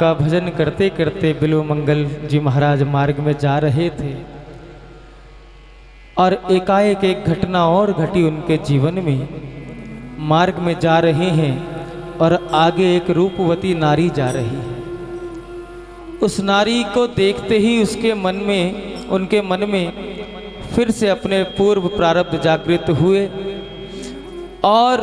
का भजन करते करते बिल्व मंगल जी महाराज मार्ग में जा रहे थे और एकाएक एक घटना और घटी उनके जीवन में। मार्ग में जा रहे हैं और आगे एक रूपवती नारी जा रही है। उस नारी को देखते ही उनके मन में फिर से अपने पूर्व प्रारब्ध जागृत हुए और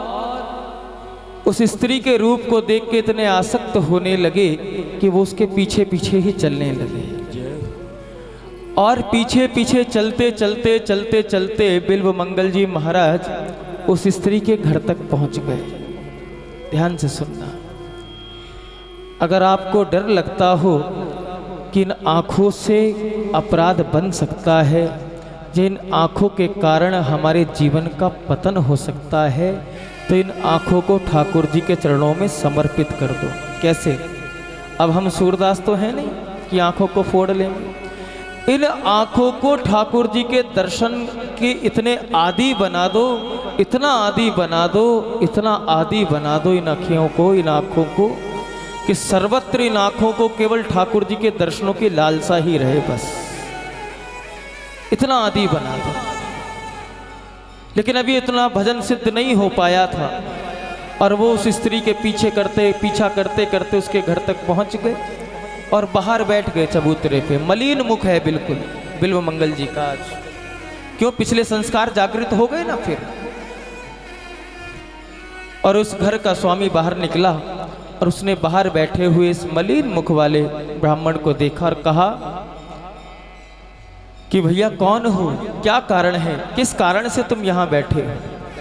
उस स्त्री के रूप को देख के इतने आसक्त होने लगे कि वो उसके पीछे पीछे ही चलने लगे। और पीछे पीछे चलते चलते चलते चलते बिल्व मंगल जी महाराज उस स्त्री के घर तक पहुंच गए। ध्यान से सुनना, अगर आपको डर लगता हो कि इन आँखों से अपराध बन सकता है, जिन आँखों के कारण हमारे जीवन का पतन हो सकता है, तो इन आँखों को ठाकुर जी के चरणों में समर्पित कर दो। कैसे? अब हम सूरदास तो हैं नहीं कि आँखों को फोड़ लेंगे। इन आँखों को ठाकुर जी के दर्शन के इतने आदी बना दो, इतना आदी बना दो, इतना आदी बना दो इन आँखों को कि सर्वत्र इन आँखों को केवल ठाकुर जी के दर्शनों की लालसा ही रहे। बस इतना आदी बना दो। लेकिन अभी इतना भजन सिद्ध नहीं हो पाया था और वो उस स्त्री के पीछा करते करते उसके घर तक पहुंच गए और बाहर बैठ गए चबूतरे पे। मलिन मुख है बिल्कुल बिल्व मंगल जी का आज। क्यों? पिछले संस्कार जागृत हो गए ना फिर। और उस घर का स्वामी बाहर निकला और उसने बाहर बैठे हुए इस मलिन मुख वाले ब्राह्मण को देखा और कहा कि भैया कौन हो, क्या कारण है, किस कारण से तुम यहां बैठे हो?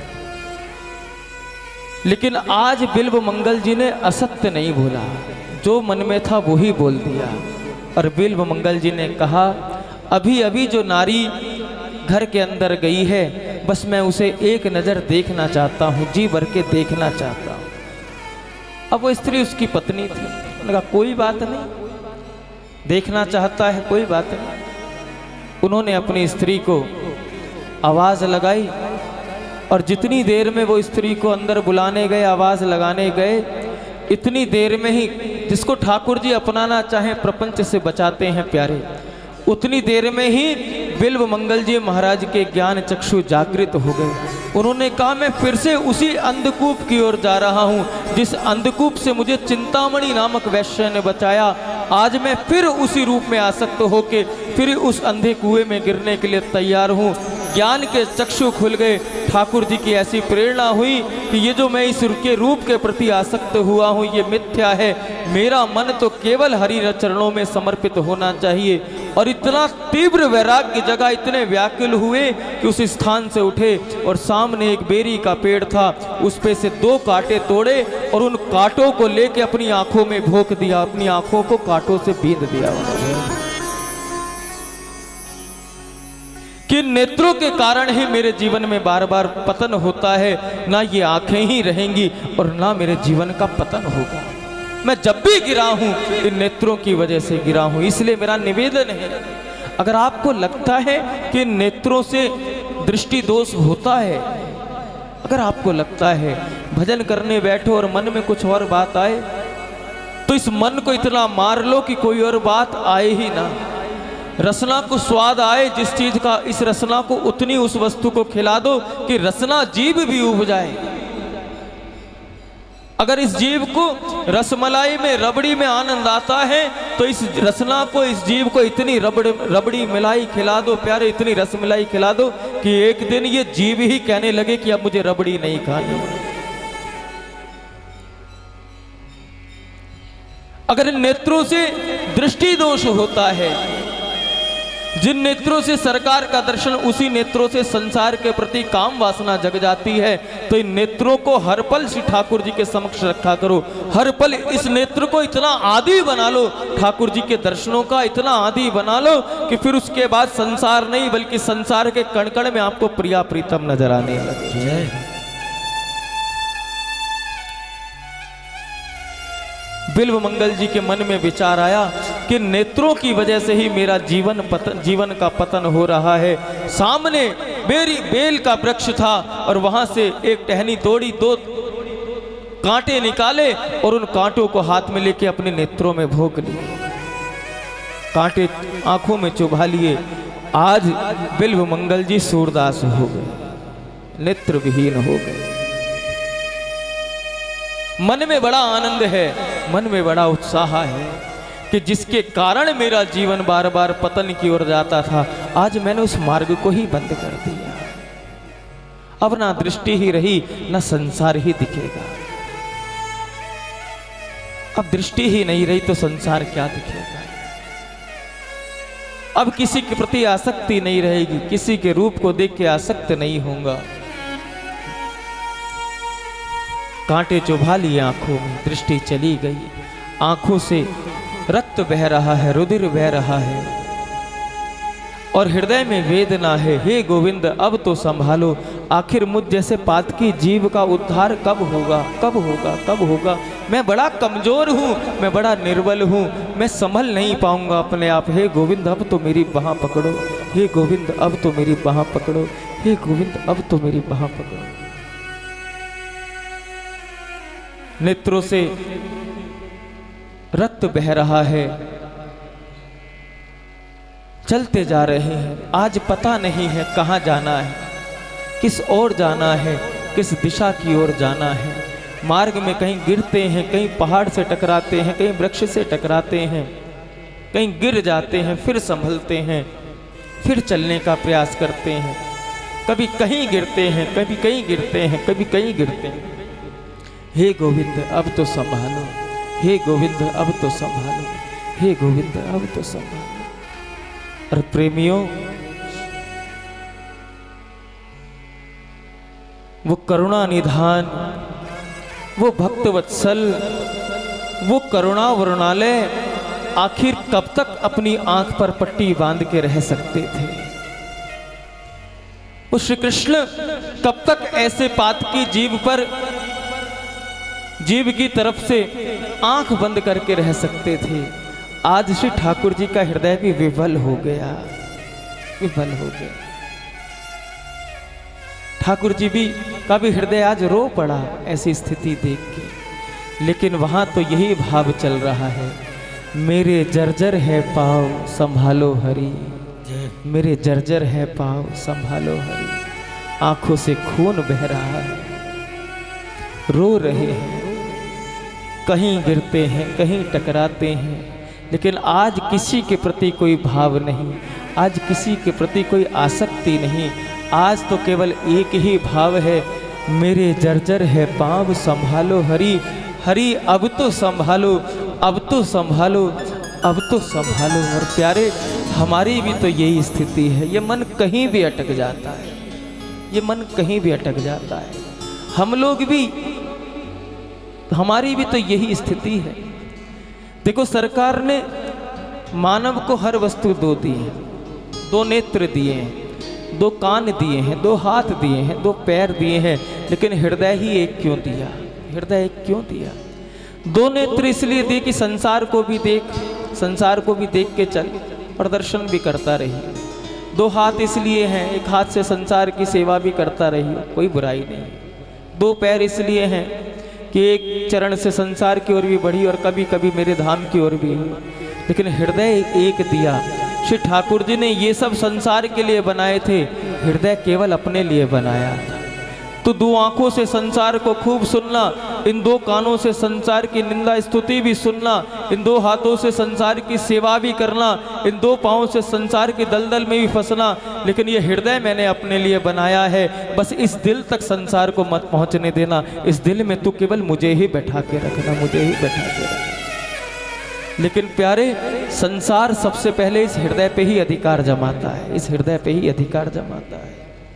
लेकिन आज बिल्व मंगल जी ने असत्य नहीं बोला, जो मन में था वो ही बोल दिया। और बिल्व मंगल जी ने कहा, अभी अभी जो नारी घर के अंदर गई है, बस मैं उसे एक नज़र देखना चाहता हूँ, जी भर के देखना चाहता हूँ। अब वो स्त्री उसकी पत्नी थी। उन्होंने कहा कोई बात नहीं, देखना चाहता है कोई बात नहीं। उन्होंने अपनी स्त्री को आवाज़ लगाई और जितनी देर में वो स्त्री को अंदर बुलाने गए, आवाज़ लगाने गए, इतनी देर में ही जिसको ठाकुर जी अपनाना चाहें प्रपंच से बचाते हैं प्यारे, उतनी देर में ही बिल्व मंगल जी महाराज के ज्ञान चक्षु जागृत हो गए। उन्होंने कहा मैं फिर से उसी अंधकूप की ओर जा रहा हूँ जिस अंधकूप से मुझे चिंतामणि नामक वैश्य ने बचाया। आज मैं फिर उसी रूप में आसक्त होके फिर उस अंधे कुएं में गिरने के लिए तैयार हूँ। ज्ञान के चक्षु खुल गए। ठाकुर जी की ऐसी प्रेरणा हुई कि ये जो मैं इस के रूप के प्रति आसक्त हुआ हूँ ये मिथ्या है, मेरा मन तो केवल हरि चरणों में समर्पित होना चाहिए। और इतना तीव्र वैराग्य जगह, इतने व्याकुल हुए कि उस स्थान से उठे और सामने एक बेरी का पेड़ था, उस पे से 2 कांटे तोड़े और उन कांटों को लेके अपनी आंखों में भोंक दिया, अपनी आंखों को कांटों से बींध दिया। कि नेत्रों के कारण ही मेरे जीवन में बार बार पतन होता है, ना ये आंखें ही रहेंगी और ना मेरे जीवन का पतन होगा। मैं जब भी गिरा हूं इन नेत्रों की वजह से गिरा हूं। इसलिए मेरा निवेदन है, अगर आपको लगता है कि नेत्रों से दृष्टि दोष होता है, अगर आपको लगता है भजन करने बैठो और मन में कुछ और बात आए, तो इस मन को इतना मार लो कि कोई और बात आए ही ना। रसना को स्वाद आए जिस चीज का, इस रसना को उतनी उस वस्तु को खिला दो कि रसना जीव भी उब जाए। अगर इस जीव को रसमलाई में, रबड़ी में आनंद आता है, तो इस रसना को, इस जीव को इतनी रबड़ी मिलाई खिला दो प्यारे, इतनी रसमलाई खिला दो कि एक दिन ये जीव ही कहने लगे कि अब मुझे रबड़ी नहीं खानी। अगर नेत्रों से दृष्टि दोष होता है, जिन नेत्रों से सरकार का दर्शन, उसी नेत्रों से संसार के प्रति काम वासना जग जाती है, तो इन नेत्रों को हर पल श्री ठाकुर जी के समक्ष रखा करो। हर पल इस नेत्र को इतना आदी बना लो, ठाकुर जी के दर्शनों का इतना आदी बना लो कि फिर उसके बाद संसार नहीं बल्कि संसार के कण कण में आपको प्रिया प्रीतम नजर आने लगे। बिल्व मंगल जी के मन में विचार आया कि नेत्रों की वजह से ही मेरा जीवन का पतन हो रहा है। सामने बेल का वृक्ष था और वहां से एक टहनी तोड़ी, 2 कांटे निकाले और उन कांटों को हाथ में लेके अपने नेत्रों में भोग लिए, कांटे आंखों में चुभा लिए। आज बिल्व मंगल जी सूरदास हो गए, नेत्र विहीन हो गए। मन में बड़ा आनंद है, मन में बड़ा उत्साह है कि जिसके कारण मेरा जीवन बार बार पतन की ओर जाता था, आज मैंने उस मार्ग को ही बंद कर दिया। अब ना दृष्टि ही रही, ना संसार ही दिखेगा। अब दृष्टि ही नहीं रही तो संसार क्या दिखेगा। अब किसी के प्रति आसक्ति नहीं रहेगी, किसी के रूप को देख के आसक्त नहीं होगा। कांटे चुभा लिए आंखों में, दृष्टि चली गई, आंखों से रक्त बह रहा है, रुधिर बह रहा है और हृदय में वेदना है। हे गोविंद अब तो संभालो, आखिर मुझ जैसे पातकी जीव का उद्धार कब होगा, कब होगा, कब होगा। मैं बड़ा कमजोर हूँ, मैं बड़ा निर्बल हूँ, मैं संभल नहीं पाऊंगा अपने आप। हे गोविंद अब तो मेरी बाह पकड़ो, हे गोविंद अब तो मेरी बाह पकड़ो, हे गोविंद अब तो मेरी बाह पकड़ो। नेत्रों से रक्त बह रहा है, चलते जा रहे हैं। आज पता नहीं है कहाँ जाना है, किस ओर जाना है, किस दिशा की ओर जाना है। मार्ग में कहीं गिरते हैं, कहीं पहाड़ से टकराते हैं, कहीं वृक्ष से टकराते हैं, कहीं गिर जाते हैं, फिर संभलते हैं, फिर चलने का प्रयास करते हैं। कभी कहीं गिरते हैं, कभी कहीं गिरते हैं, कभी कहीं गिरते हैं। हे गोविंद अब तो संभालो, हे गोविंद अब तो संभालो, हे गोविंद अब तो संभालो। और प्रेमियों, वो करुणा निधान, वो भक्त वत्सल, वो करुणा वरुणालय आखिर कब तक अपनी आंख पर पट्टी बांध के रह सकते थे। वो श्री कृष्ण कब तक ऐसे पातकी जीव पर, जीव की तरफ से आंख बंद करके रह सकते थे। आज श्री ठाकुर जी का हृदय भी विवल हो गया, विवल हो गया। ठाकुर जी भी का भी हृदय आज रो पड़ा ऐसी स्थिति देख के। लेकिन वहां तो यही भाव चल रहा है, मेरे जर्जर है पाँव संभालो हरि, मेरे जर्जर है पाँव संभालो हरि। आंखों से खून बह रहा है, रो रहे हैं, कहीं गिरते हैं, कहीं टकराते हैं, लेकिन आज किसी के प्रति कोई भाव नहीं, आज किसी के प्रति कोई आसक्ति नहीं। आज तो केवल एक ही भाव है, मेरे जर्जर है पाँव संभालो हरि, हरि अब तो संभालो, अब तो संभालो, अब तो संभालो। और प्यारे, हमारी भी तो यही स्थिति है। ये मन कहीं भी अटक जाता है, ये मन कहीं भी अटक जाता है। हम लोग भी, हमारी भी तो यही स्थिति है। देखो, सरकार ने मानव को हर वस्तु दो दी है, दो नेत्र दिए हैं, दो कान दिए हैं, दो हाथ दिए हैं, दो पैर दिए हैं, लेकिन हृदय ही एक क्यों दिया? हृदय एक क्यों दिया? दो नेत्र इसलिए दिए कि संसार को भी देख, संसार को भी देख के चल और दर्शन भी करता रही। दो हाथ इसलिए हैं, एक हाथ से संसार की सेवा भी करता रही, कोई बुराई नहीं। दो पैर इसलिए हैं कि एक चरण से संसार की ओर भी बढ़ी और कभी कभी मेरे धाम की ओर भी। लेकिन हृदय एक दिया। श्री ठाकुर जी ने ये सब संसार के लिए बनाए थे, हृदय केवल अपने लिए बनाया था। तो दो आंखों से संसार को खूब सुनना, इन दो कानों से संसार की निंदा स्तुति भी सुनना, इन दो हाथों से संसार की सेवा भी करना, इन दो पाँवों से संसार की दलदल में भी फंसना। लेकिन ये हृदय मैंने अपने लिए बनाया है, बस इस दिल तक संसार को मत पहुंचने देना। इस दिल में तू केवल मुझे ही बैठा के रखना, मुझे ही बैठा के रखना। लेकिन प्यारे, संसार सबसे पहले इस हृदय पे ही अधिकार जमाता है, इस हृदय पे ही अधिकार जमाता है।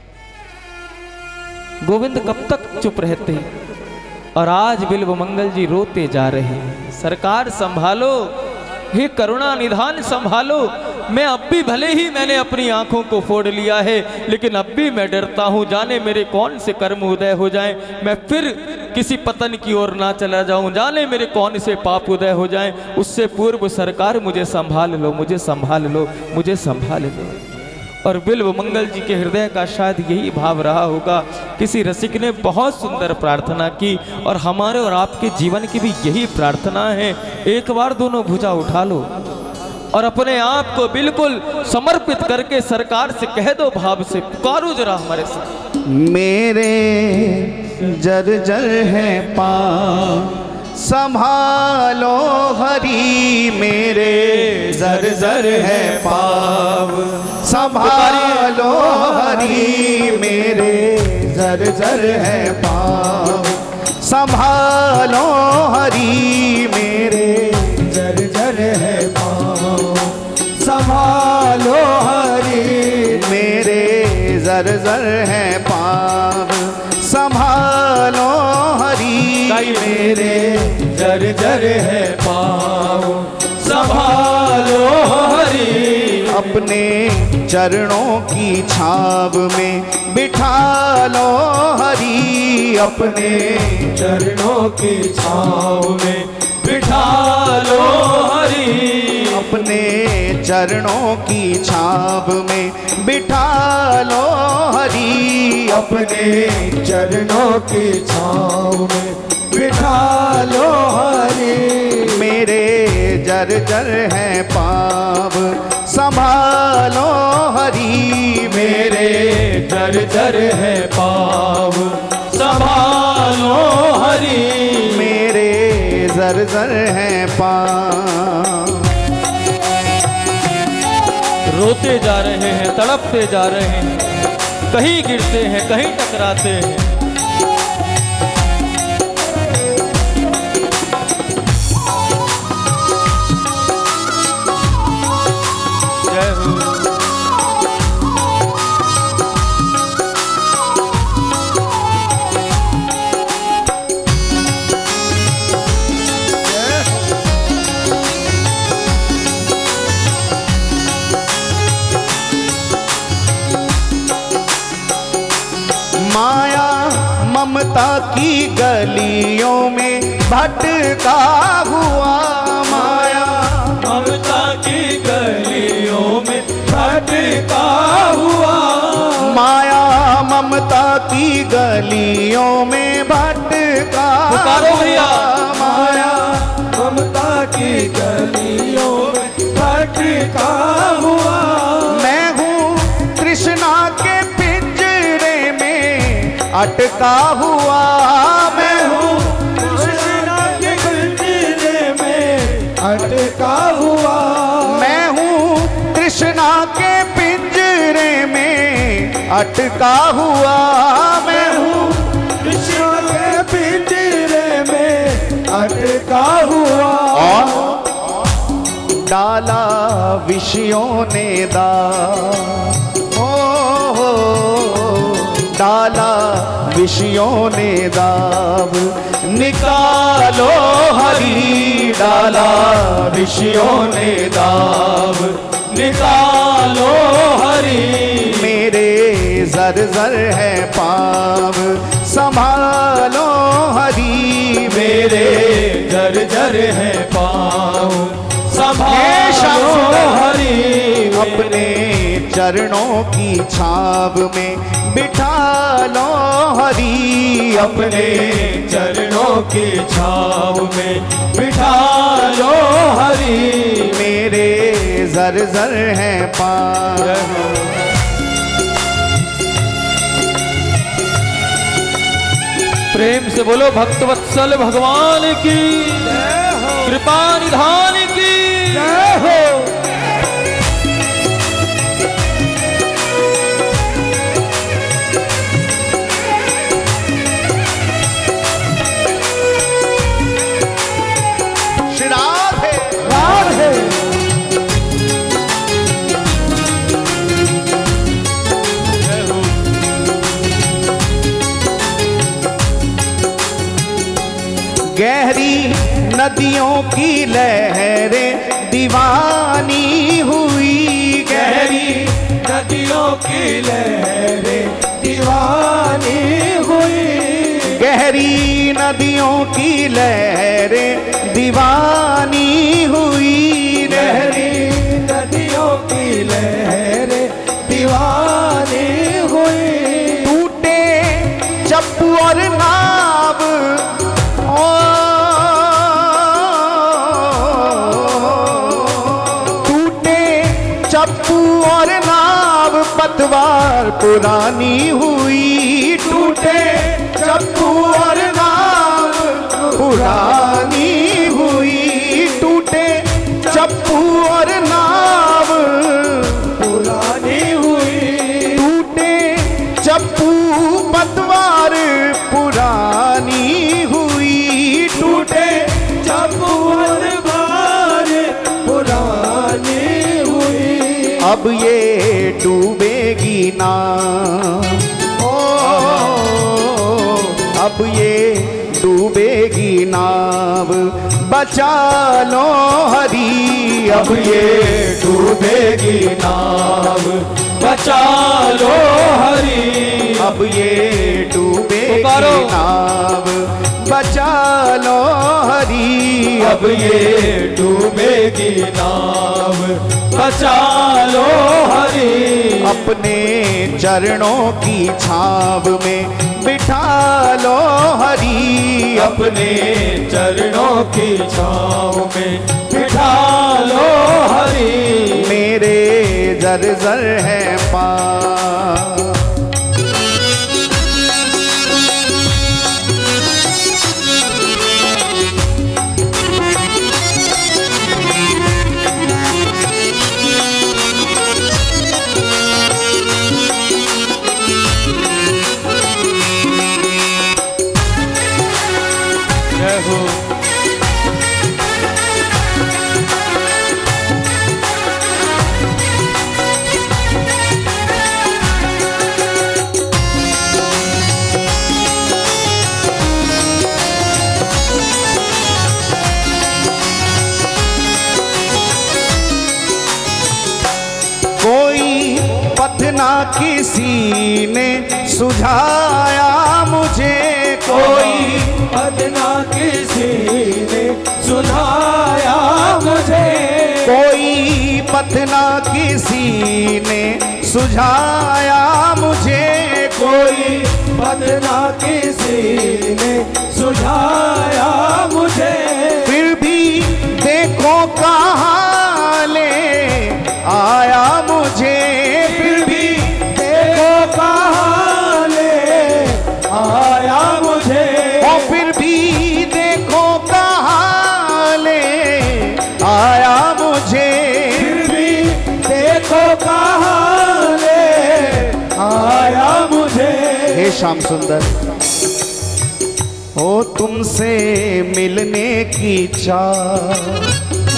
गोविंद कब तक चुप रहते? और आज बिल्व मंगल जी रोते जा रहे हैं, सरकार संभालो, हे करुणा निधान संभालो। मैं अब भी, भले ही मैंने अपनी आंखों को फोड़ लिया है, लेकिन अब भी मैं डरता हूं, जाने मेरे कौन से कर्म उदय हो जाएं, मैं फिर किसी पतन की ओर ना चला जाऊं, जाने मेरे कौन से पाप उदय हो जाएं। उससे पूर्व सरकार मुझे संभाल लो, मुझे संभाल लो, मुझे संभाल लो। और बिल्व मंगल जी के हृदय का शायद यही भाव रहा होगा, किसी रसिक ने बहुत सुंदर प्रार्थना की और हमारे और आपके जीवन की भी यही प्रार्थना है। एक बार दोनों भुजा उठा लो और अपने आप को बिल्कुल समर्पित करके सरकार से कह दो, भाव से पुकारो जरा हमारे साथ। मेरे जर्जर है पाँव संभालो हरि, मेरे जर्जर है पाँव संभालो हरि, मेरे जर्जर है पाँव संभालो हरि, मेरे जर्जर है पाँव संभालो हरि, मेरे जर्जर है पाँव संभालो हरि, मेरे जर्जर है पाँव संभालो हरि, अपने चरणों की छाव में बिठा लो हरि, अपने चरणों की छाव में बिठा लो हरि, अपने चरणों की छाव में बिठा लो हरि, अपने चरणों की छाव में बिठा लो हरि, मेरे जर्जर है पाँव संभालो हरि, मेरे जर्जर है पाँव संभालो हरि, मेरे जर्जर है पाँव। रोते जा रहे हैं, तड़पते जा रहे हैं, कहीं गिरते हैं, कहीं टकराते हैं। जय हो। माया ममता की गलियों में भटका हुआ, माया ममता की गलियों में भटका हुआ, माया ममता की गलियों में भटका भैया, माया ममता की गलियों में भटका हुआ, मैं हूँ कृष्णा के पिंजरे में अटका हुआ, मैं हूँ कृष्णा के पिंजरे में अटका हुआ, मैं हूँ कृष्णा के पिंजरे में अटका हुआ, मैं हूँ कृष्णा के पिंजरे में अटका हुआ, डाला विषयों ने डाला विषयों ने दाव निकालो हरि, डाला विषयों ने दाव निकालो हरि, मेरे जर्जर है पाँव संभालो हरि, मेरे जर्जर है पाँव संभालो हरि, अपने चरणों की छाव में बिठा लो हरि, अपने चरणों की छाव में बिठा लो हरि, मेरे जर्जर है पाँव। प्रेम से बोलो भक्तवत्सल भगवान की कृपा निधान की जय हो। गहरी नदियों की लहरें दीवानी हुई, गहरी नदियों की लहरें दीवानी हुई, गहरी नदियों की लहरें दीवानी हुई, गहरी नदियों की लहरें दीवानी चप्पू और नाव पतवार पुरानी हुई, टूटे चप्पू और नाव पुरानी हुई, टूटे चप्पू और नाव पुरानी हुई, टूटे चप्पू पतवार पुरानी हुई, टूटे चप्पू और पतवार पुरानी हुई। अब ये डूबेगी ना, अब ये डूबेगी नाव, बचा लो हरी। अब ये डूबेगी नाव, बचा लो हरी। अब ये डूबेगी नाव, बचा लो हरी। अब ये डूबेगी नाव, बचा लो हरी। अपने चरणों की छाव में बिठा लो हरी। अपने चरणों की छाँव में बिठा लो हरी। मेरे जर है पाँव, ना किसी ने सुझाया मुझे, कोई पद ना किसी ने सुझाया मुझे, कोई पथ ना किसी ने सुझाया मुझे, कोई पद ना किसी ने सुझाया मुझे। फिर भी देखो कहाँ ले आया मुझे, फिर भी देखो कहाँ ले आया मुझे, और फिर भी देखो कहाँ ले आया मुझे, फिर भी देखो कहाँ ले आया मुझे। हे श्याम सुंदर, ओ तुमसे मिलने की चाह,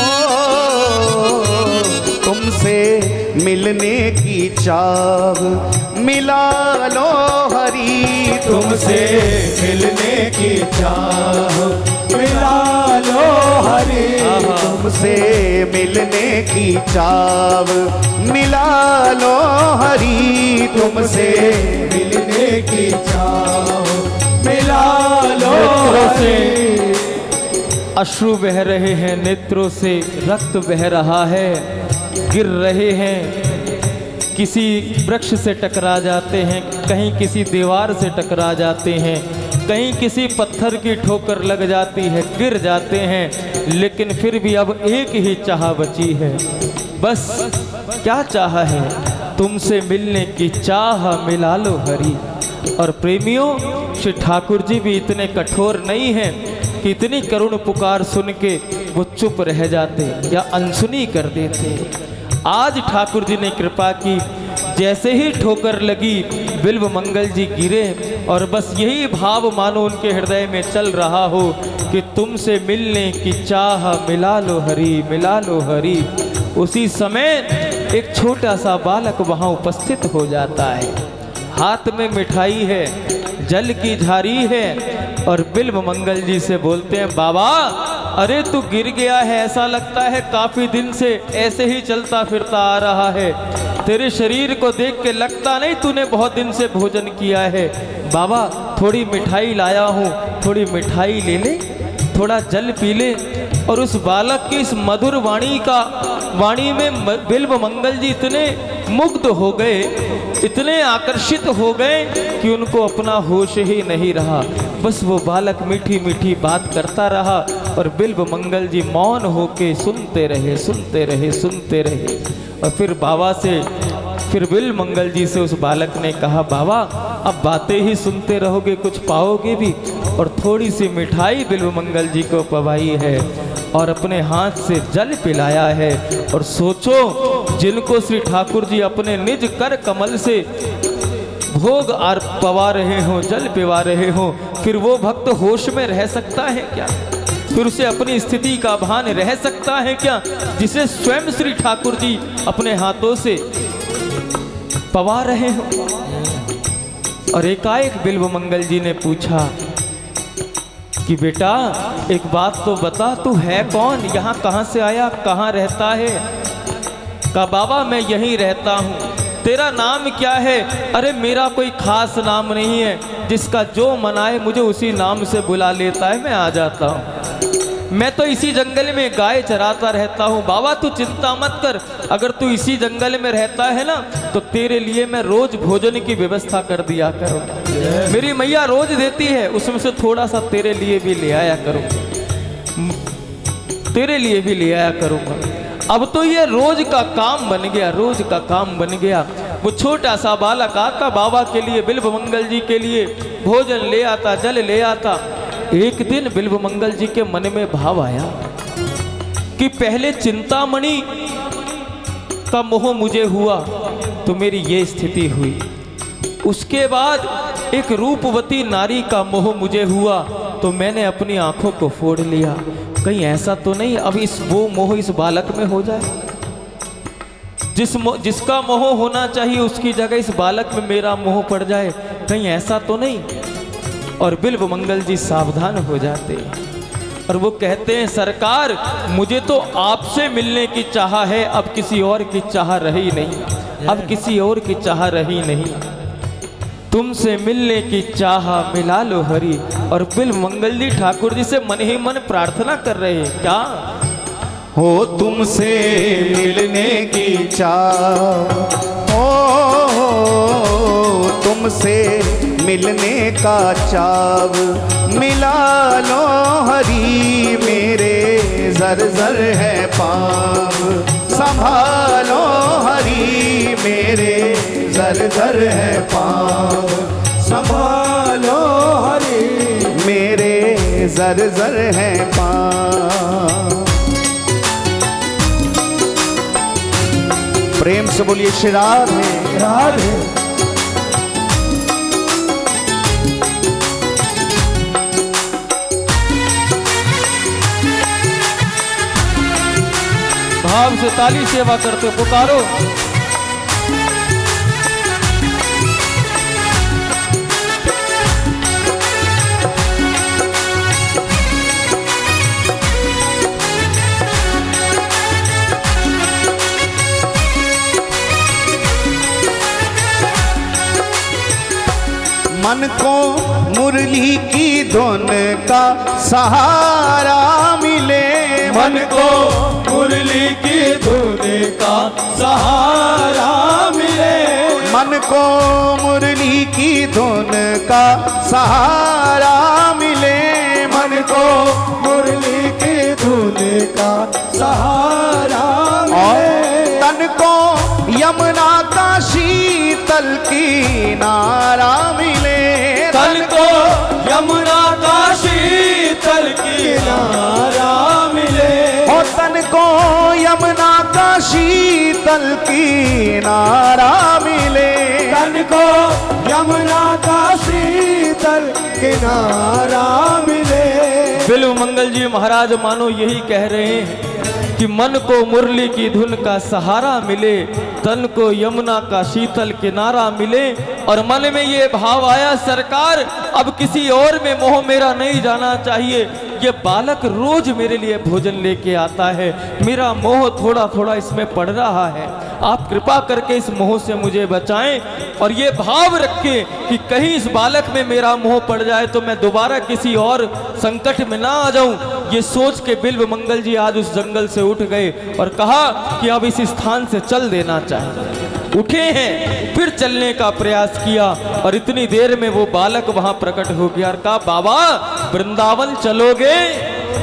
तुमसे मिलने की चाह, मिला लो हरी। तुमसे मिलने की चाह, मिला लो हरी। तुमसे मिलने की चाह, मिला लो हरी। तुमसे मिलने की चाह, मिला लो हरी। अश्रु बह रहे हैं नेत्रों से, रक्त बह रहा है, गिर रहे हैं, किसी वृक्ष से टकरा जाते हैं, कहीं किसी दीवार से टकरा जाते हैं, कहीं किसी पत्थर की ठोकर लग जाती है, गिर जाते हैं, लेकिन फिर भी अब एक ही चाह बची है। बस क्या चाह है? तुमसे मिलने की चाह, मिला लो हरी। और प्रेमियों, श्री ठाकुर जी भी इतने कठोर नहीं हैं कि इतनी करुण पुकार सुन के वो चुप रह जाते या अनसुनी कर देते। आज ठाकुर जी ने कृपा की, जैसे ही ठोकर लगी बिल्व मंगल जी गिरे, और बस यही भाव मानो उनके हृदय में चल रहा हो कि तुमसे मिलने की चाह, मिला लो हरी, मिला लो हरी। उसी समय एक छोटा सा बालक वहाँ उपस्थित हो जाता है, हाथ में मिठाई है, जल की झारी है, और बिल्व मंगल जी से बोलते हैं, बाबा अरे तू गिर गया है, ऐसा लगता है काफी दिन से ऐसे ही चलता फिरता आ रहा है, तेरे शरीर को देख के लगता नहीं तूने बहुत दिन से भोजन किया है। बाबा थोड़ी मिठाई लाया हूँ, थोड़ी मिठाई ले ले, थोड़ा जल पी ले। और उस बालक की इस मधुर वाणी में बिल्व मंगल जी इतने मुग्ध हो गए, इतने आकर्षित हो गए कि उनको अपना होश ही नहीं रहा। बस वो बालक मीठी मीठी बात करता रहा और बिल्व मंगल जी मौन होके सुनते रहे सुनते रहे सुनते रहे। और फिर बाबा से, फिर बिल्व मंगल जी से उस बालक ने कहा, बाबा अब बातें ही सुनते रहोगे, कुछ पाओगे भी? और थोड़ी सी मिठाई बिल्व मंगल जी को पवाई है और अपने हाथ से जल पिलाया है। और सोचो, जिनको श्री ठाकुर जी अपने निज कर कमल से भोग आर पवा रहे हो, जल पिवा रहे हो, फिर वो भक्त होश में रह सकता है क्या? फिर उसे अपनी स्थिति का भान रह सकता है क्या, जिसे स्वयं श्री ठाकुर जी अपने हाथों से पवा रहे हो? और एकाएक बिल्व मंगल जी ने पूछा कि बेटा एक बात तो बता, तू है कौन, यहाँ कहाँ से आया, कहाँ रहता है? कहा, बाबा मैं यहीं रहता हूँ। तेरा नाम क्या है? अरे मेरा कोई खास नाम नहीं है, जिसका जो मन आए मुझे उसी नाम से बुला लेता है, मैं आ जाता हूँ। मैं तो इसी जंगल में गाय चराता रहता हूँ। बाबा तू चिंता मत कर, अगर तू इसी जंगल में रहता है ना, तो तेरे लिए मैं रोज भोजन की व्यवस्था कर दिया करूँगा। मेरी मैया रोज देती है, उसमें से थोड़ा सा तेरे लिए भी ले आया करूँगा, तेरे लिए भी ले आया करूँगा। अब तो ये रोज का काम बन गया, रोज का काम बन गया। वो छोटा सा बालक आता, बाबा के लिए, बिल्व मंगल जी के लिए भोजन ले आता, जल ले आता। एक दिन बिल्व मंगल जी के मन में भाव आया कि पहले चिंतामणि का मोह मुझे हुआ तो मेरी ये स्थिति हुई, उसके बाद एक रूपवती नारी का मोह मुझे हुआ तो मैंने अपनी आंखों को फोड़ लिया। कहीं ऐसा तो नहीं अब वो मोह इस बालक में हो जाए? जिसका मोह होना चाहिए उसकी जगह इस बालक में मेरा मोह पड़ जाए, कहीं ऐसा तो नहीं? और बिल्व मंगल जी सावधान हो जाते और वो कहते हैं, सरकार मुझे तो आपसे मिलने की चाह है, अब किसी और की चाह रही नहीं, अब किसी और की चाह रही नहीं, तुमसे मिलने की चाह मिला लो हरि। और बिल्व मंगल जी ठाकुर जी से मन ही मन प्रार्थना कर रहे हैं, क्या हो तुमसे मिलने की चाह, हो तुमसे मिलने का चाव मिला लो हरी, मेरे जर जर है पाँव संभालो हरी, मेरे जर जर है पाँव संभालो हरी, मेरे जर जर है पाँव। प्रेम से बोलिए श्री राधे राधे। भाव से ताली सेवा करते पुकारो। मन को मुरली की धुन का सहारा मिले, मन को मुरली की धुन का सहारा मिले, मन को मुरली की धुन का सहारा मिले, मन को मुरली की धुन का सहारा मिले, तन को यमुना का शीतल किनारा मिले, तन को यमुना का शीतल किनारा मिले, ओ तन को यमुना का शीतल किनारा मिले, तन को यमुना का शीतल किनारा मिले। बिल्व मंगल जी महाराज मानो यही कह रहे हैं कि मन को मुरली की धुन का सहारा मिले, तन को यमुना का शीतल किनारा मिले। और मन में ये भाव आया, सरकार अब किसी और में मोह मेरा नहीं जाना चाहिए, ये बालक रोज मेरे लिए भोजन लेके आता है, मेरा मोह थोड़ा थोड़ा इसमें पड़ रहा है, आप कृपा करके इस मोह से मुझे बचाएं। और ये भाव रखे कि कहीं इस बालक में मेरा मोह पड़ जाए तो मैं दोबारा किसी और संकट में ना आ जाऊं। ये सोच के बिल्व मंगल जी आज उस जंगल से उठ गए और कहा कि अब इस स्थान से चल देना चाहिए। उठे हैं, फिर चलने का प्रयास किया और इतनी देर में वो बालक वहां प्रकट हो गया और कहा, बाबा वृंदावन चलोगे?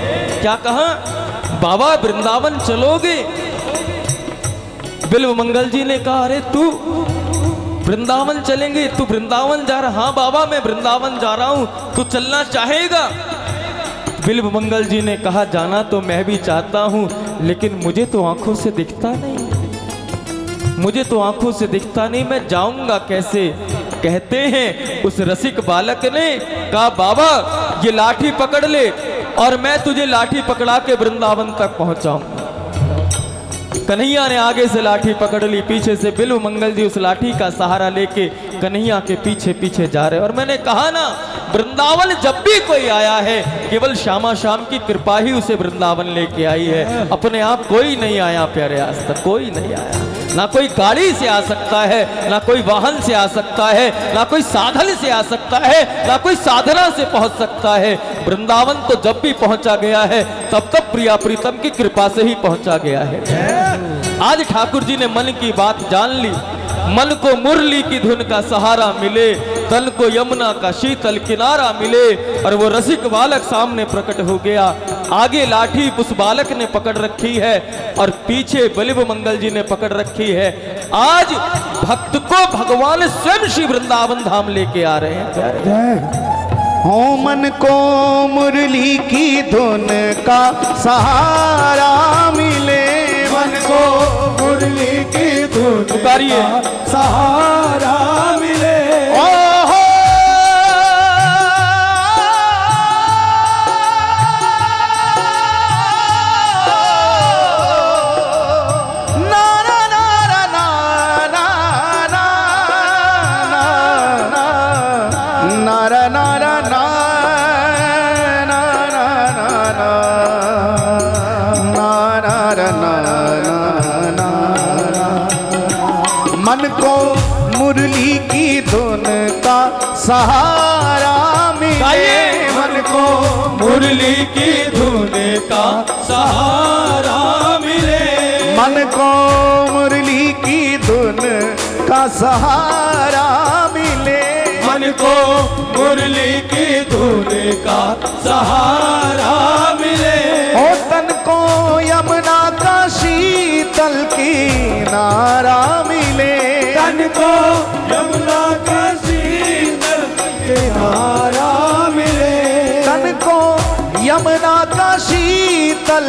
क्या कहा? बाबा वृंदावन चलोगे? बिल्व मंगल जी ने कहा, अरे तू वृंदावन चलेंगे? तू वृंदावन जा रहा? हाँ बाबा मैं वृंदावन जा रहा हूं, तू चलना चाहेगा? बिल्व मंगल जी ने कहा, जाना तो मैं भी चाहता हूं, लेकिन मुझे तो आंखों से दिखता नहीं, मुझे तो आंखों से दिखता नहीं, मैं जाऊंगा कैसे? कहते हैं उस रसिक बालक ने कहा, बाबा ये लाठी पकड़ ले और मैं तुझे लाठी पकड़ा के वृंदावन तक पहुंचाऊंगा। कन्हैया ने आगे से लाठी पकड़ ली, पीछे से बिल्व मंगल जी उस लाठी का सहारा लेके कन्हैया के पीछे पीछे जा रहे। और मैंने कहा ना, वृंदावन जब भी कोई आया है केवल श्यामा श्याम की कृपा ही उसे वृंदावन लेके आई है। अपने आप कोई नहीं आया प्यारे, आज तक कोई नहीं आया। ना कोई गाड़ी से आ सकता है, ना कोई वाहन से आ सकता है, ना कोई साधन से आ सकता है, ना कोई साधना से पहुंच सकता है। वृंदावन तो जब भी पहुंचा गया है तब तक प्रिया प्रीतम की कृपा से ही पहुंचा गया है। आज ठाकुर जी ने मन की बात जान ली। मन को मुरली की धुन का सहारा मिले, तन को यमुना का शीतल किनारा मिले। और वो रसिक बालक सामने प्रकट हो गया। आगे लाठी उस बालक ने पकड़ रखी है और पीछे बिल्व मंगल जी ने पकड़ रखी है। आज भक्त को भगवान स्वयं श्री वृंदावन धाम लेके आ रहे हैं प्यारे। हो मन को मुरली की धुन का सहारा मिले, मन को मुरली की धुन पुकारिए, का सहारा मिले। ओहो नारा नारा नारा नारा नारा मन को मुरली की धुन का सहारा मिले, मन को मुरली की धुन का सहारा मिले। मन को मुरली की धुन का सहारा मिले, मन को मुरली की धुन का सहारा मिले। ओ तन को यमुना का शीतल किनारा मिले, तन को यमुना का शीतल किनारा मिले। तन को यमुना का शीतल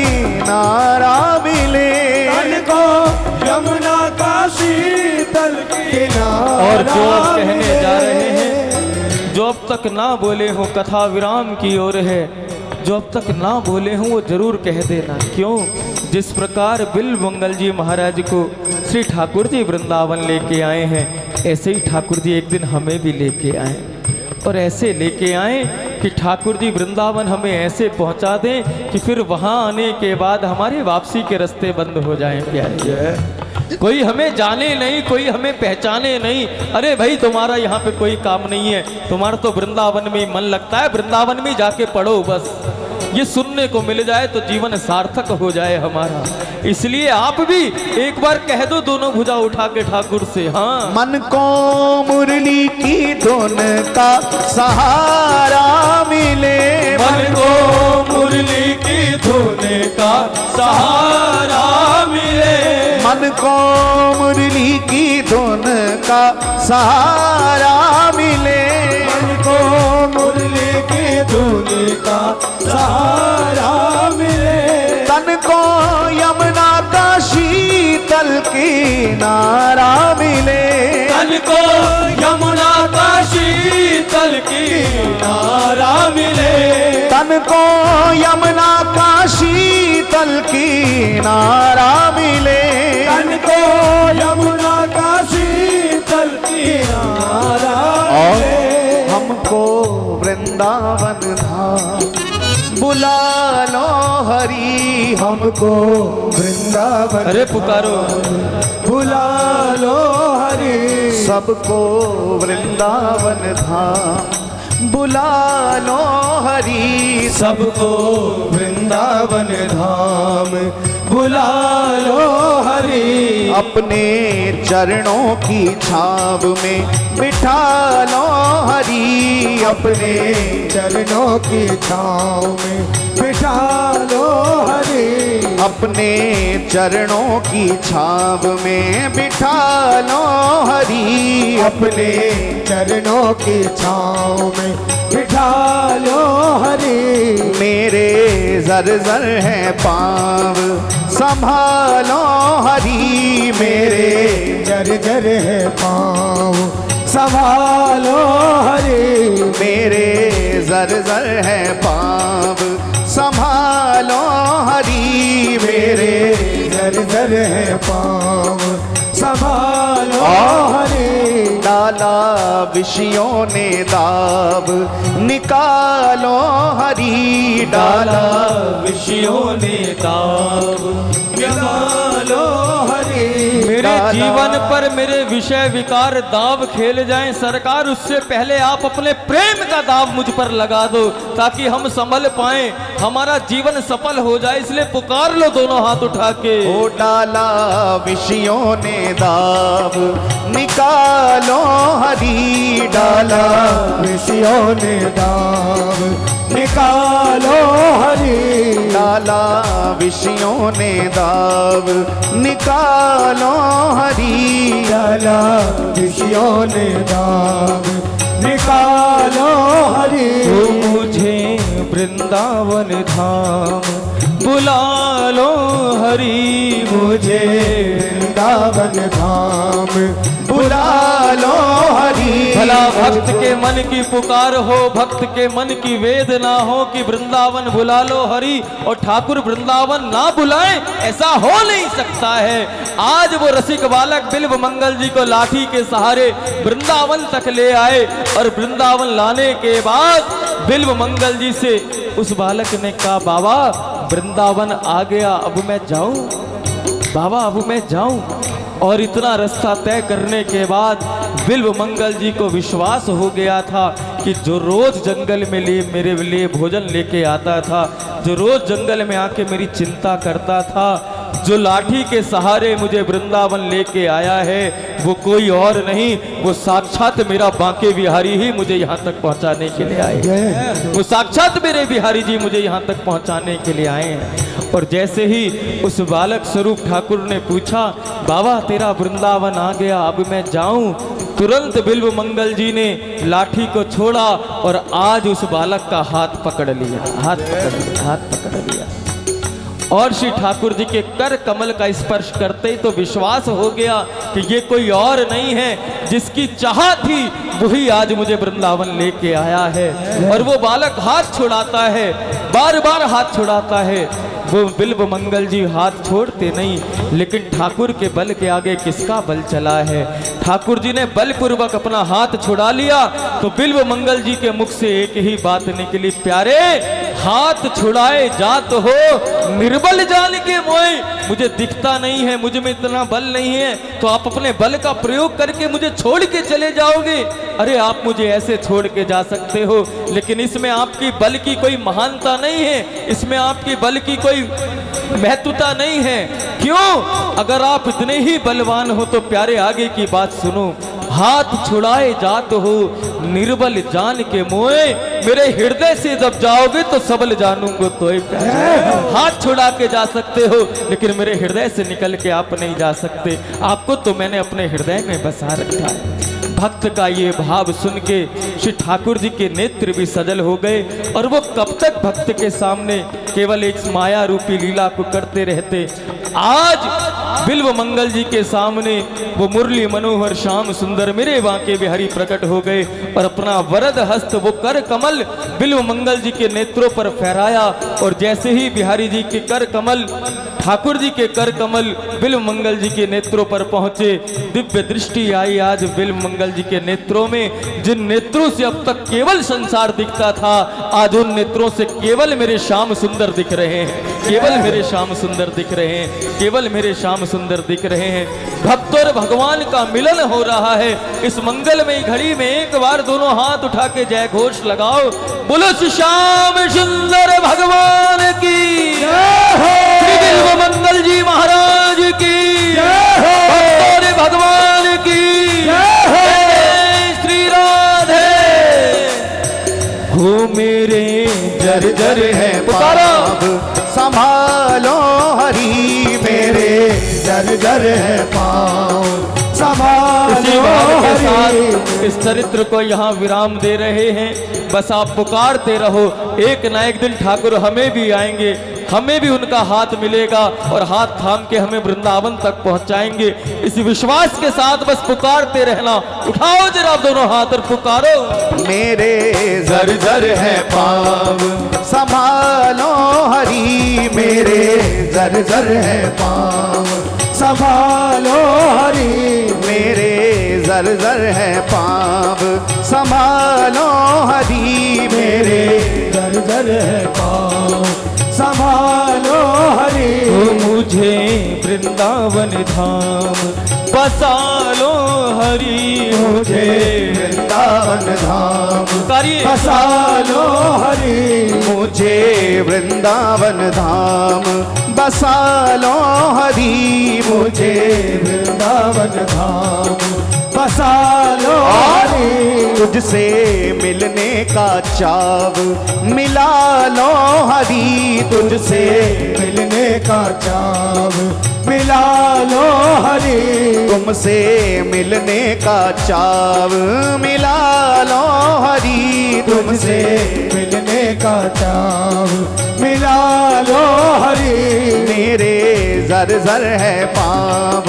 किनारा मिले, तन को यमुना का शीतल किनारा। और जो अब कहने जा रहे हैं, जो अब तक ना बोले हो कथा विराम की ओर है, जो अब तक ना बोले हों वो जरूर कह देना। क्यों? जिस प्रकार बिल्व मंगल जी महाराज को श्री ठाकुर जी वृंदावन लेके आए हैं, ऐसे ही ठाकुर जी एक दिन हमें भी लेके आए। और ऐसे लेके आए कि ठाकुर जी वृंदावन हमें ऐसे पहुंचा दें कि फिर वहां आने के बाद हमारे वापसी के रास्ते बंद हो जाएं प्यारे। कोई हमें जाने नहीं, कोई हमें पहचाने नहीं। अरे भाई तुम्हारा यहाँ पे कोई काम नहीं है, तुम्हारा तो वृंदावन में मन लगता है, वृंदावन में जाके पढ़ो बस। ये सुनने को मिल जाए तो जीवन सार्थक हो जाए हमारा। इसलिए आप भी एक बार कह दो दोनों भुजा उठा के ठाकुर से, हाँ। मन को मुरली की धुन का सहारा मिले, मन को मुरली की धुन का सहारा मिले। मन को मुरली की धुन का सहारा मिले, मन को मुरली की धुन का सहारा मिले। तन को यमुना का शीतल किनारा मिले, तन को यमुना का शीतल किनारा मिले। तन को यमुना का शीतल किनारा मिले, तन को यमुना का शीतल किनारा मिले। हमको वृंदावन धाम बुला लो हरी, हमको वृंदावन अरे पुकारो, बुला लो हरि। सबको वृंदावन धाम बुला लो हरी, सबको वृंदावन धाम बुला लो हरि। अपने चरणों की छाव में बिठा लो हरी, अपने चरणों की छाँव में बिठा लो हरी, अपने चरणों की छाव में बिठा लो हरी, अपने चरणों की छाँव में बिठा लो हरी। मेरे जर है पाँव संभालो हरी, मेरे जर है पाँव संभालो हरी, मेरे जर है पाँव संभालो हरी, मेरे जर है पाँव संभालो हरी। डाला विषयों ने दाव निकालो हरी, डाला विषयों ने दाव निकालो हरी, मेरे जीवन पर मेरे विषय विकार दाव खेल जाएं सरकार, उससे पहले आप अपने प्रेम का दाव मुझ पर लगा दो ताकि हम संभल पाएं, हमारा जीवन सफल हो जाए, इसलिए पुकार लो दोनों हाथ उठा के। ओ डाला विषयों ने दाव निकालो हरी, डाला विषयों ने दाव निकालो हरी, डाला विषयों ने दाव निकालो हरी, डाला विषयों ने दाव निकालो हरी। तो मुझे वृंदावन धाम बुला लो हरी, मुझे वृंदावन धाम बुला लो हरी, भला भक्त के मन की पुकार हो, भक्त के मन की वेदना हो कि वृंदावन बुला लो हरी, और ठाकुर वृंदावन ना बुलाए ऐसा हो नहीं सकता है। आज वो रसिक बालक बिल्व मंगल जी को लाठी के सहारे वृंदावन तक ले आए, और वृंदावन लाने के बाद बिल्व मंगल जी से उस बालक ने कहा, बाबा वृंदावन आ गया, अब मैं जाऊं बाबा, अब मैं जाऊं। और इतना रास्ता तय करने के बाद बिल्व मंगल जी को विश्वास हो गया था कि जो रोज जंगल में मेरे लिए भोजन लेके आता था, जो रोज जंगल में आके मेरी चिंता करता था, जो लाठी के सहारे मुझे वृंदावन लेके आया है, वो कोई और नहीं, वो साक्षात मेरा बांके बिहारी ही मुझे यहाँ तक पहुँचाने के लिए आए हैं। वो साक्षात मेरे बिहारी जी मुझे यहाँ तक पहुँचाने के लिए आए हैं। और जैसे ही उस बालक स्वरूप ठाकुर ने पूछा, बाबा तेरा वृंदावन आ गया, अब मैं जाऊं, तुरंत बिल्व मंगल जी ने लाठी को छोड़ा और आज उस बालक का हाथ पकड़ लिया, हाथ पकड़ लिया। और श्री ठाकुर जी के कर कमल का स्पर्श करते ही तो विश्वास हो गया कि ये कोई और नहीं है, जिसकी चाह थी वही आज मुझे वृंदावन लेके आया है। और वो बालक हाथ छुड़ाता है, बार बार हाथ छुड़ाता है, वो बिल्व मंगल जी हाथ छोड़ते नहीं, लेकिन ठाकुर के बल के आगे किसका बल चला है। ठाकुर जी ने बलपूर्वक अपना हाथ छुड़ा लिया तो बिल्व मंगल जी के मुख से एक ही बात निकली, प्यारे हाथ छुड़ाए जात हो निर्बल जान के मोए, मुझे दिखता नहीं है, मुझ में इतना बल नहीं है, तो आप अपने बल का प्रयोग करके मुझे छोड़ के चले जाओगे। अरे आप मुझे ऐसे छोड़ के जा सकते हो, लेकिन इसमें आपकी बल की कोई महानता नहीं है, इसमें आपकी बल की कोई महत्वता नहीं है। क्यों? अगर आप इतने ही बलवान हो तो प्यारे आगे की बात सुनो, हाथ छुड़ाए जात हो निर्बल जान के मोए, मेरे हृदय से जब जाओगे तो सबल जानूंगा। तो हाथ छुड़ा के जा सकते हो, लेकिन मेरे हृदय से निकल के आप नहीं जा सकते, आपको तो मैंने अपने हृदय में बसा रखा है। भक्त का ये भाव सुन के श्री ठाकुर जी के नेत्र भी सजल हो गए, और वो कब तक भक्त के सामने केवल एक माया रूपी लीला को करते रहते। आज बिल्व मंगल जी के सामने वो मुरली मनोहर श्याम सुंदर मेरे बांके बिहारी प्रकट हो गए, और अपना वरद हस्त वो कर कमल बिल्व मंगल जी के नेत्रों पर फहराया, और जैसे ही बिहारी जी के कर कमल, ठाकुर जी के कर कमल बिल्व मंगल जी के नेत्रों पर पहुंचे, दिव्य दृष्टि आई आज बिल्व मंगल जी के नेत्रों में। जिन नेत्रों से अब तक केवल संसार दिखता था, आज उन नेत्रों से केवल मेरे श्याम सुंदर दिख रहे हैं, केवल मेरे श्याम सुंदर दिख रहे हैं, केवल मेरे श्याम सुंदर दिख रहे हैं। भक्त और भगवान का मिलन हो रहा है। इस मंगलमय घड़ी में एक बार दोनों हाथ उठा के जय घोष लगाओ, बोलो श्री श्याम सुंदर भगवान की, श्री बिल्व मंगल जी महाराज की, जर्जर है पाँव इसी संभालो भाव के हरि। साथ इस चरित्र को यहाँ विराम दे रहे हैं। बस आप पुकारते रहो, एक ना एक दिन ठाकुर हमें भी आएंगे, हमें भी उनका हाथ मिलेगा और हाथ थाम के हमें वृंदावन तक पहुंचाएंगे। इसी विश्वास के साथ बस पुकारते रहना। उठाओ जरा दोनों हाथ और पुकारो। मेरे जर्जर है पाँव संभालो हरि, मेरे जर्जर है पाँव संभालो हरि। मेरे जर्जर है पाँव संभालो हरि, मेरे जर्जर है पाँव संभालो हरि। मुझे वृंदावन धाम बसा लो हरि, मुझे वृंदावन धाम पुकारिए। बसा लो हरि। मुझे वृंदावन धाम बसा लो हरि, मुझे वृंदावन धाम बसा लो हरि। तुझसे मिलने का चाव मिला लो हरि, तुझसे मिलने का चाव मिला लो हरि। तुमसे मिलने का चाव मिला लो हरि, तुमसे मिलने का चाव मिला लो हरि। मेरे जर्जर है पाँव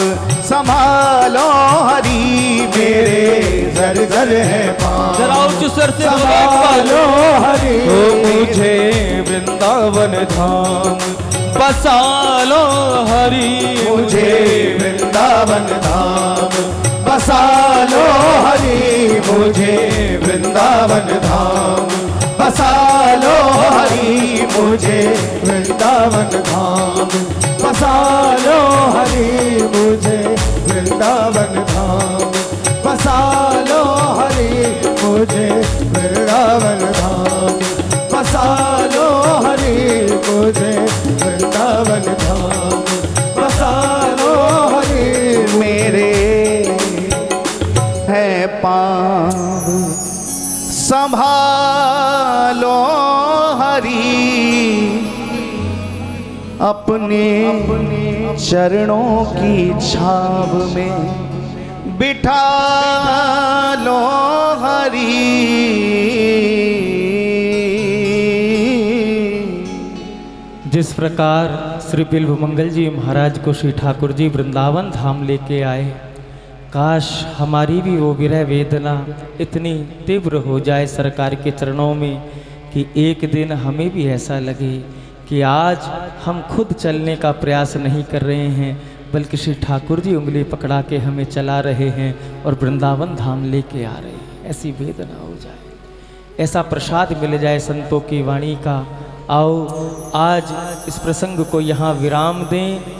संभालो हरि, मेरे जर्जर है पाँव जरा उच्च स्वर से बोलो एक बार। संभालो हरि। मुझे वृंदावन धाम बसा लो हरि, मुझे वृंदावन धाम बसा लो हरि। मुझे वृंदावन धाम बसा लो हरि। मुझे वृंदावन धाम बसा लो हरि। मुझे वृंदावन धाम बसा लो हरि। मुझे वृंदावन धाम बसा लो हरि। मुझे वृंदावन धाम बसा लो हरि। मेरे है पाँव संभालो हरि, अपने चरणों की छाव में बिठा लो हरि। जिस प्रकार श्री बिल्व मंगल जी महाराज को श्री ठाकुर जी वृंदावन धाम लेके आए, काश हमारी भी वो विरह वेदना इतनी तीव्र हो जाए सरकार के चरणों में कि एक दिन हमें भी ऐसा लगे कि आज हम खुद चलने का प्रयास नहीं कर रहे हैं, बल्कि श्री ठाकुर जी उंगली पकड़ा के हमें चला रहे हैं और वृंदावन धाम लेके आ रहे हैं। ऐसी वेदना हो जाए, ऐसा प्रसाद मिल जाए संतों की वाणी का। आओ आज इस प्रसंग को यहाँ विराम दें।